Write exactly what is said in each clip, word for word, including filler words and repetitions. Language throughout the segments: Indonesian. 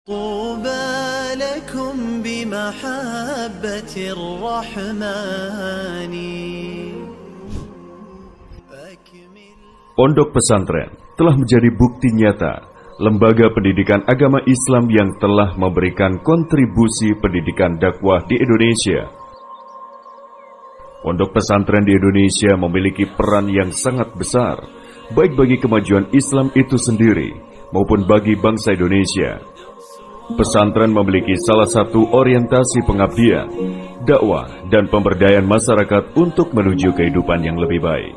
طوبى لكم بمحبة الرحمن. Pondok pesantren telah menjadi bukti nyata lembaga pendidikan agama Islam yang telah memberikan kontribusi pendidikan dakwah di Indonesia. Pondok pesantren di Indonesia memiliki peran yang sangat besar, baik bagi kemajuan Islam itu sendiri maupun bagi bangsa Indonesia. Pesantren memiliki salah satu orientasi pengabdian, dakwah, dan pemberdayaan masyarakat untuk menuju kehidupan yang lebih baik.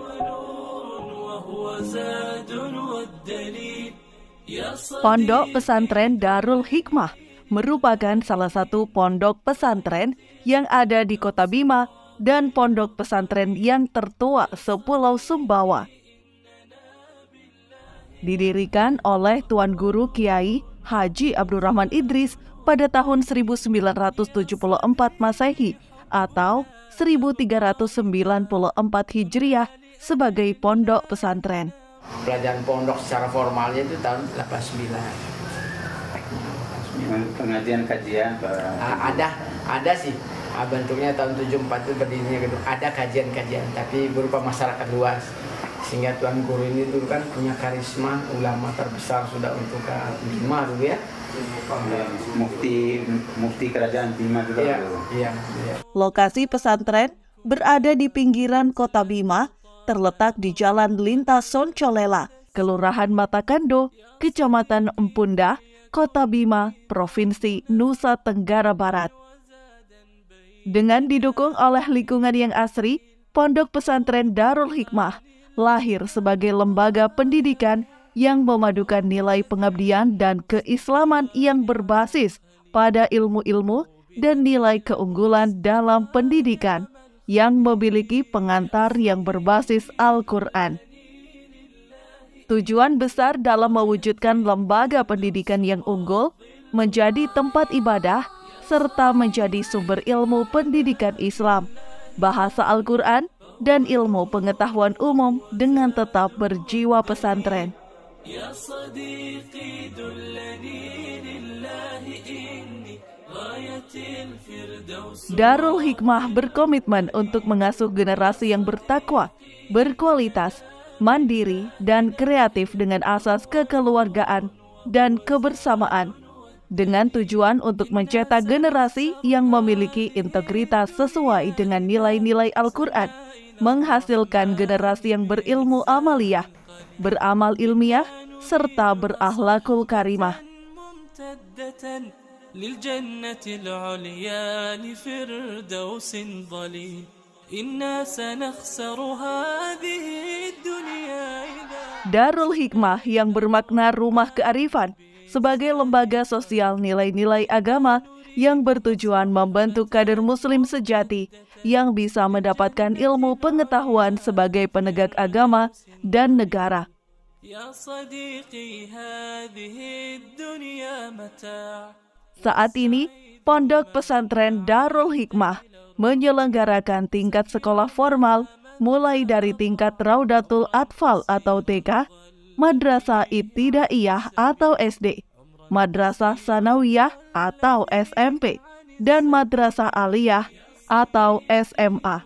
Pondok Pesantren Darul Hikmah merupakan salah satu pondok pesantren yang ada di Kota Bima dan pondok pesantren yang tertua sepulau Sumbawa. Didirikan oleh Tuan Guru Kiai Haji Abdurrahman Idris pada tahun seribu sembilan ratus tujuh puluh empat Masehi atau seribu tiga ratus sembilan puluh empat Hijriah sebagai pondok pesantren. Pelajaran pondok secara formalnya itu tahun delapan puluh sembilan. Pengajian kajian ada ada sih bentuknya tahun tujuh puluh empat itu berdirinya gitu. Ada kajian-kajian tapi berupa masyarakat luas. Sehingga Tuan Guru ini dulu kan punya karisma ulama terbesar sudah untuk Bima dulu ya. Mufti mufti kerajaan Bima juga. Iya, iya, iya. Lokasi pesantren berada di pinggiran Kota Bima, terletak di Jalan Lintas Soncolela, Kelurahan Matakando, Kecamatan Empunda, Kota Bima, Provinsi Nusa Tenggara Barat. Dengan didukung oleh lingkungan yang asri, Pondok Pesantren Darul Hikmah lahir sebagai lembaga pendidikan yang memadukan nilai pengabdian dan keislaman yang berbasis pada ilmu-ilmu dan nilai keunggulan dalam pendidikan yang memiliki pengantar yang berbasis Al-Quran. Tujuan besar dalam mewujudkan lembaga pendidikan yang unggul menjadi tempat ibadah serta menjadi sumber ilmu pendidikan Islam, bahasa Al-Quran, dan ilmu pengetahuan umum dengan tetap berjiwa pesantren. Darul Hikmah berkomitmen untuk mengasuh generasi yang bertakwa, berkualitas, mandiri, dan kreatif dengan asas kekeluargaan dan kebersamaan, dengan tujuan untuk mencetak generasi yang memiliki integritas sesuai dengan nilai-nilai Al-Quran, menghasilkan generasi yang berilmu amaliyah, beramal ilmiah, serta berakhlakul karimah. Darul Hikmah yang bermakna rumah kearifan sebagai lembaga sosial nilai-nilai agama yang bertujuan membentuk kader muslim sejati yang bisa mendapatkan ilmu pengetahuan sebagai penegak agama dan negara. Saat ini, Pondok Pesantren Darul Hikmah menyelenggarakan tingkat sekolah formal mulai dari tingkat Raudatul Atfal atau T K, Madrasah Ibtidaiyah atau S D, Madrasah Sanawiyah atau S M P, dan Madrasah Aliyah atau S M A.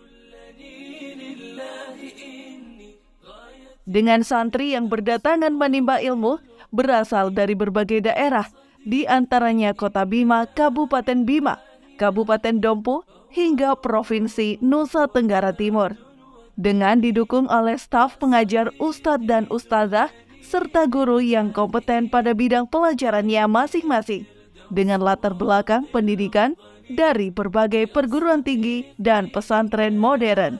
Dengan santri yang berdatangan menimba ilmu berasal dari berbagai daerah, di antaranya Kota Bima, Kabupaten Bima, Kabupaten Dompu, hingga Provinsi Nusa Tenggara Timur. Dengan didukung oleh staf pengajar ustadz dan ustazah, serta guru yang kompeten pada bidang pelajarannya masing-masing, dengan latar belakang pendidikan dari berbagai perguruan tinggi dan pesantren modern.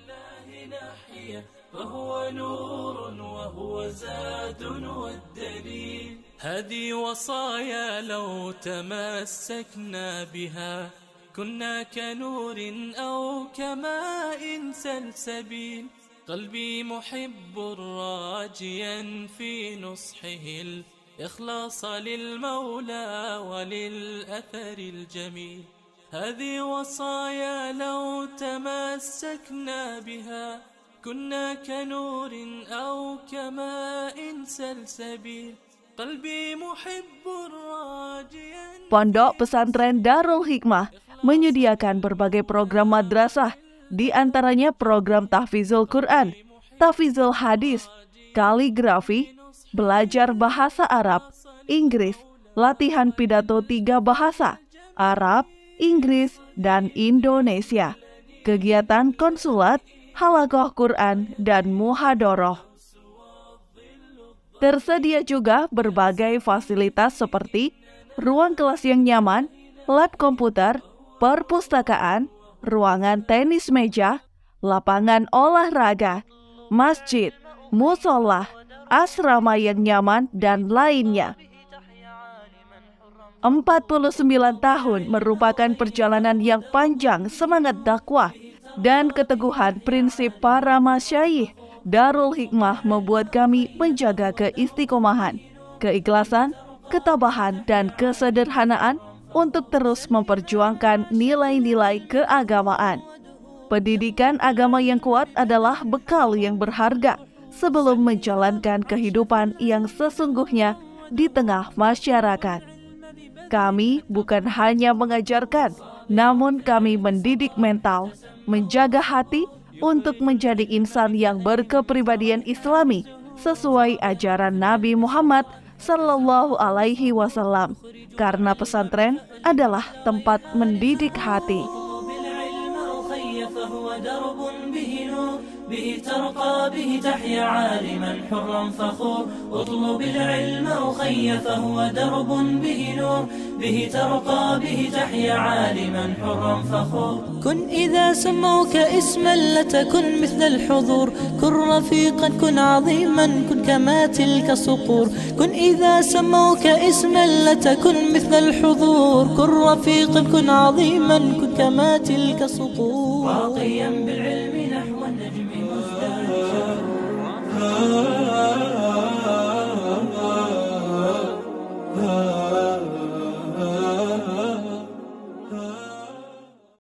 هذه وصايا لو تمسكنا بها كنا كنور أو كماء سلسبيل قلبي محب راجيا في نصحه الإخلاص للمولى وللأثر الجميل هذه وصايا لو تمسكنا بها كنا كنور أو كماء سلسبيل قلبي محب راجيا Pondok Pesantren Darul Hikmah menyediakan berbagai program madrasah, di antaranya program tahfizul Quran, tahfizul hadis, kaligrafi, belajar bahasa Arab, Inggris, latihan pidato tiga bahasa, Arab, Inggris, dan Indonesia, kegiatan konsulat, halaqah Quran, dan muhadoroh. Tersedia juga berbagai fasilitas seperti ruang kelas yang nyaman, lab komputer, perpustakaan, ruangan tenis meja, lapangan olahraga, masjid, musola, asrama yang nyaman, dan lainnya. empat puluh sembilan tahun merupakan perjalanan yang panjang semangat dakwah dan keteguhan prinsip para masyayikh. Darul Hikmah membuat kami menjaga keistiqomahan, keikhlasan, ketabahan, dan kesederhanaan untuk terus memperjuangkan nilai-nilai keagamaan. Pendidikan agama yang kuat adalah bekal yang berharga sebelum menjalankan kehidupan yang sesungguhnya di tengah masyarakat. Kami bukan hanya mengajarkan, namun kami mendidik mental, menjaga hati untuk menjadi insan yang berkepribadian Islami sesuai ajaran Nabi Muhammad Sallallahu Alaihi Wasallam. Karena pesantren adalah tempat mendidik hati. به ترقى به تحيا عالما حرا فخور اطلب العلم أخي فهو درب به نور به ترقى به تحيا عالما حرا فخور كن إذا سموك اسما لتكن مثل الحضور كن رفيقا كن عظيما كن كما تلك الصقور كن إذا سموك اسما لتكن مثل الحضور كن رفيقا كن عظيما كن كما تلك الصقور راقيا بالعلم نحو النجم مزدهرا